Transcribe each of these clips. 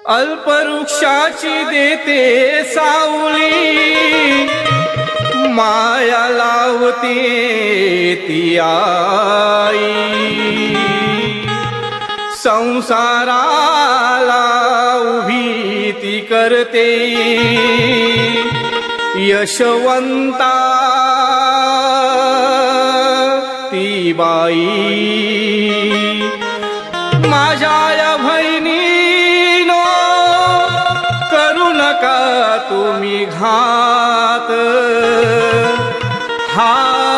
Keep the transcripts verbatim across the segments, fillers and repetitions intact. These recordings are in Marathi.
अल्पवृक्षाची देते सावली, माया लावते ती आई. संसाराला उभी ती करते यशवंता ती बाई. माझ्या या बहिणीनो करू नका तुम्ही घात, हा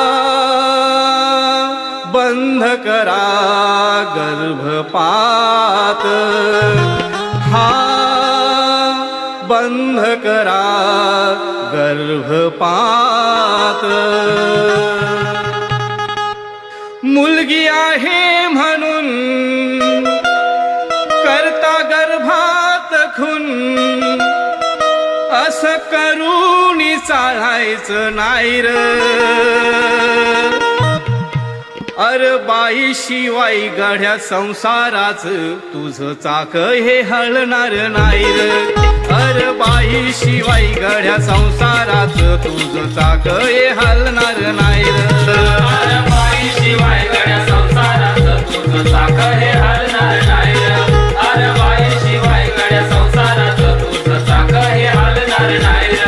बंद करा गर्भपात, हा बंद करा गर्भपात. मुलगी आहे म्हणून करता गर्भात खून, असं करून चालायचं नाही र. अरे बाई शिवाय गड्या संसाराचं तुझं चाक हे हलणार नाही र. अरे बाई शिवाय गड्या संसाराचं तुझं चाक हे हलणार नाही र. अरे बाई शिवाय गड्या संसाराचं तुझं चाक हे हलणार नाही र. अरे बाई शिवाय गड्या संसाराचं तुझं चाक हे हलणार नाही र.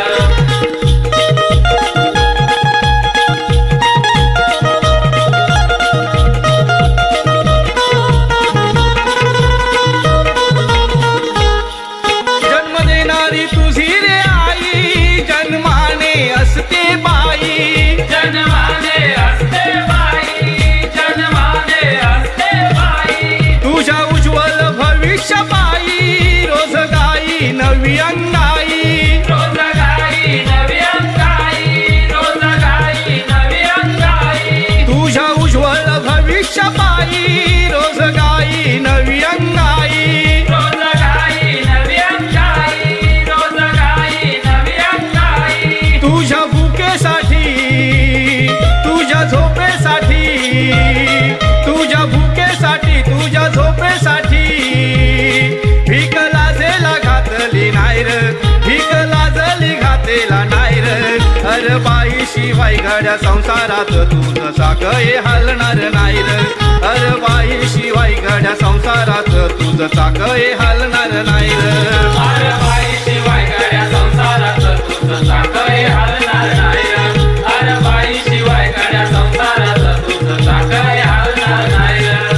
अरे बाई शिवाय गड्या संसारात तुझं चाक हे हलणार नाही र. अरे बाई शिवाय गड्या संसारात तुझं चाक हे हलणार नाही र. अरे बाई शिवाय गड्या संसारात तुझं चाक हे हलणार नाही र. अरे बाई शिवाय गड्या संसारात तुझं चाक हे हलणार नाही र.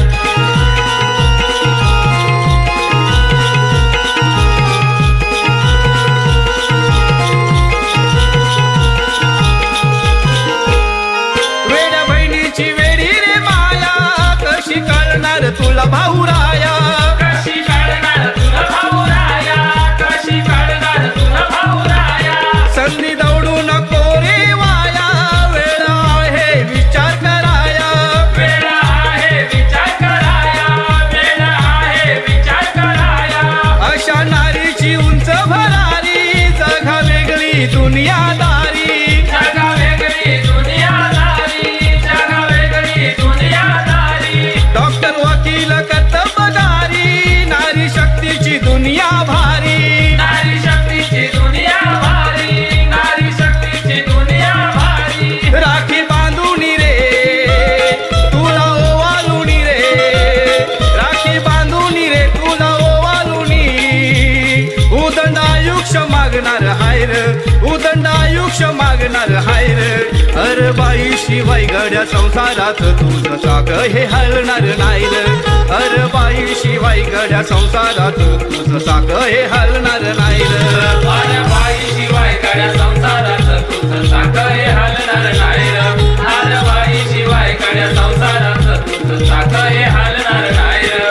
तुला भाऊराया कशी कळणार तुला भाऊराया, कशी कळणार तुला भाऊराया. संधी दौडू नको रे वाया, वेळ आहे विचार कराया. वेळ आहे विचार कराया, वेळ आहे विचार कराया. अशा नारीची उंच भरारी, जगा वेगळी दुनियादारी. जगा वेगळी दुनियादारी, जगा वेगळी दुनियादारी. डॉक्टर वकील कर्तबगारी, नारी शक्तीची दुनिया भारी. नारी शक्तीची दुनिया भारी, नारी शक्तीची दुनिया भारी. राखी बांधूनी रे तुला ओवाळूनी रे, राखी बांधूनी रे तुला ओवाळूनी. उदंड आयुष्य मागणार हाय र, उदंड आयुष्य मागणार हाय र. अरे बाई शिवाय गड्या संसारात तुझं चाक हे हलणार नाही र. अरे बाई शिवाय गड्या संसारात तुझं चाक हे हलणार नाही र. अरे बाई शिवाय गड्या संसारात तुझं चाक हे हलणार नाही र. अरे बाई शिवाय गड्या संसारात तुझं चाक हे हलणार नाही र.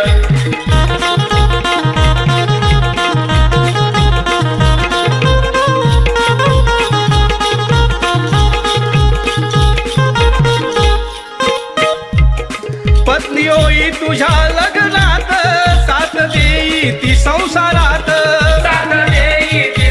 पत्नी होई तुझ्या लग्नात, साथ देई ती संसारात. साथ देई ती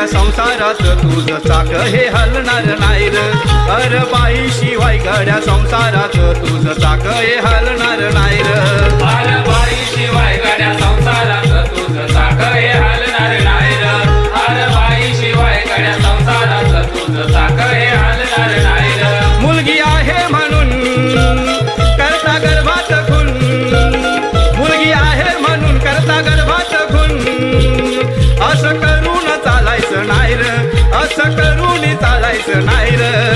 गड्या संसारात तुझं चाक हे हलणार नाही र अरे बाई शिवाय गड्या संसारात तुझं चाक हे हलणार नाही र अरे बाई शिवाय गड्या संसारात तुझं चाक हे हलणार नाही र अरे बाई शिवाय गड्या संसारात तुझं चाक हे हलणार नाही र मुलगी आहे म्हणून करता गर्भात खून मुलगी आहे म्हणून करता गर्भात खून असं करून चालायचं नाही र असं करून चालायचं नाही र